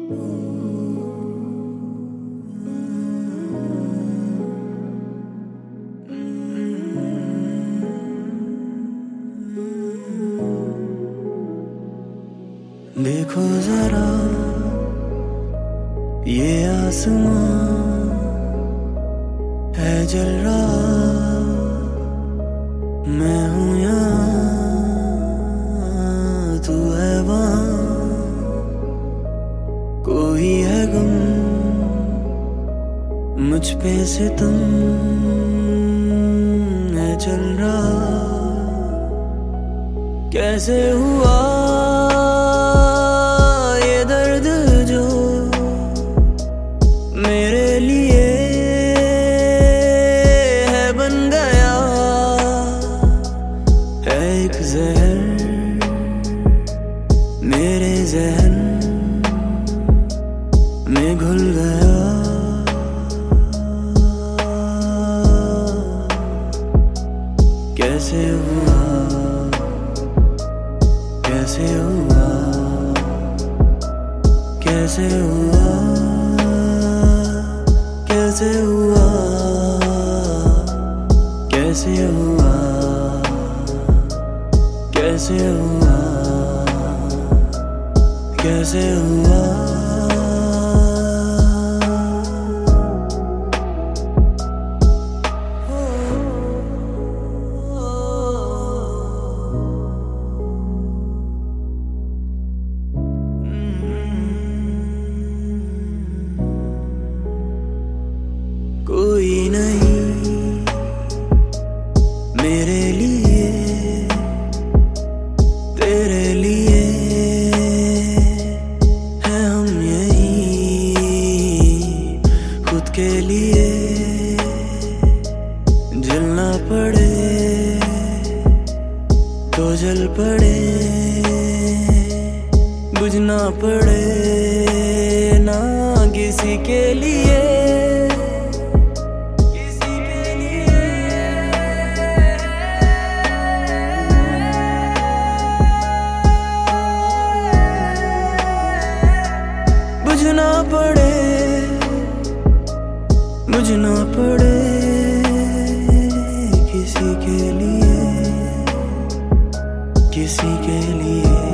देखो जरा ये आसमां है जल रहा, मैं हूँ यहाँ तू है वहाँ, कोई है गम मुझ पे सितम है चल रहा, कैसे हुआ मेरे लिए है बन गया, है एक जहर मेरे जहन में घुल गया, कैसे हुआ कैसे हुआ कैसे हुआ कैसे हुआ कैसे हुआ कैसे हुआ कैसे हुआ कोई नहीं मेरे लिए तेरे लिए है हम यहीं खुद के लिए, जलना पड़े तो जल पड़े, बुझना पड़े ना किसी के लिए, बुझना पड़े बुझना पड़े किसी के लिए किसी के लिए।